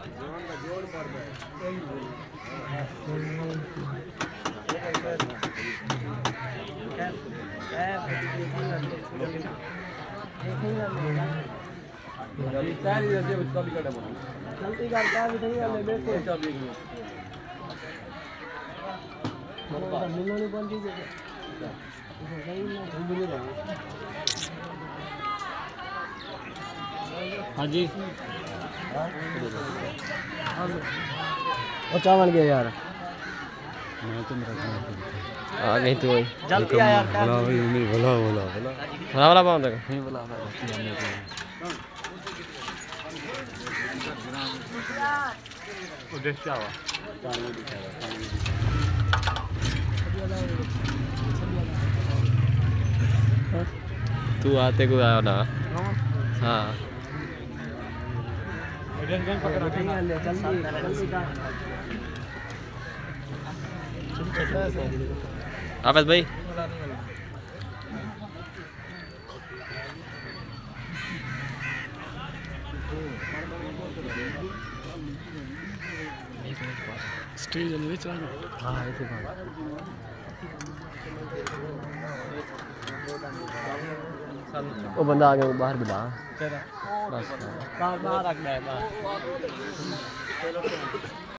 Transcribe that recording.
गलती करता है भी ले बैठे चाबी मिलना नहीं बोल दीजिए हाँ जी और चावल गया यार मैं तुम रखना आ गई तो जल्दी आ यार बोला नहीं बोला बोला बोला बोला बोला बांध दे नहीं बोला वो देख क्या हुआ तू आते को आया ना हाँ आफत भाई स्टेज हाँ ऐसे वो बंदा आ गया बाहर बुला बस बाहर रख दे